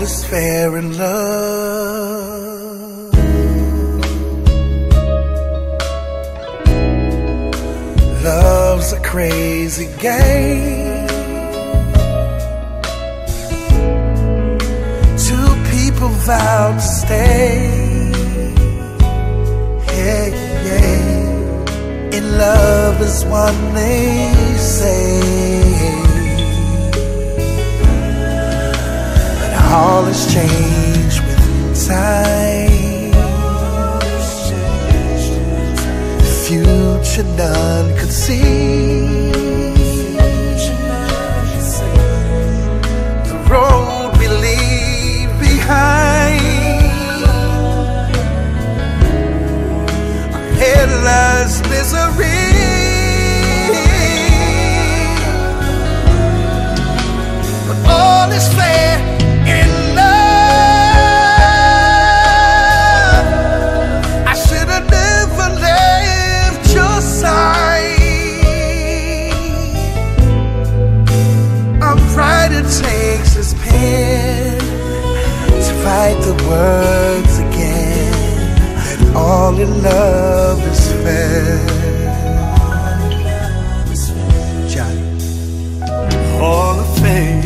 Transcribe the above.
is fair in love. Love's a crazy game. Two people vow to stay. Yeah, yeah. In love is one they say. But all has changed with time. The future none could see. The road we leave behind, our endless misery. But all is fair in love. I should have never left your side. I'm pride it takes his pen to write the words again, that all in love is fair. Johnny. All of fair